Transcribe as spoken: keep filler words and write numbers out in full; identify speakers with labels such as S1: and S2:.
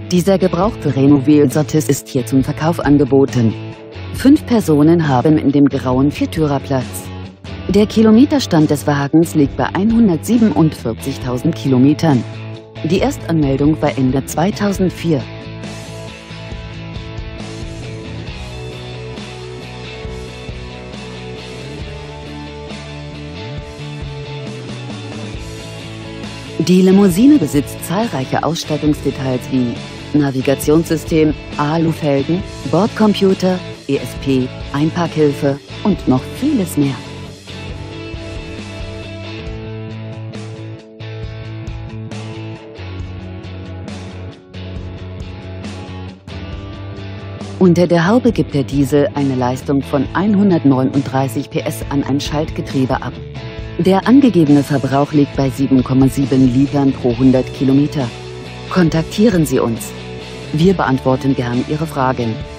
S1: Dieser gebrauchte Renault Velocis ist hier zum Verkauf angeboten. Fünf Personen haben in dem grauen Viertürer Platz. Der Kilometerstand des Wagens liegt bei hundertsiebenundvierzigtausend Kilometern. Die Erstanmeldung war Ende zweitausendvier. Die Limousine besitzt zahlreiche Ausstattungsdetails wie Navigationssystem, Alufelgen, Bordcomputer, E S P, Einparkhilfe und noch vieles mehr. Unter der Haube gibt der Diesel eine Leistung von hundertneununddreißig P S an ein Schaltgetriebe ab. Der angegebene Verbrauch liegt bei sieben Komma sieben Litern pro hundert Kilometer. Kontaktieren Sie uns. Wir beantworten gern Ihre Fragen.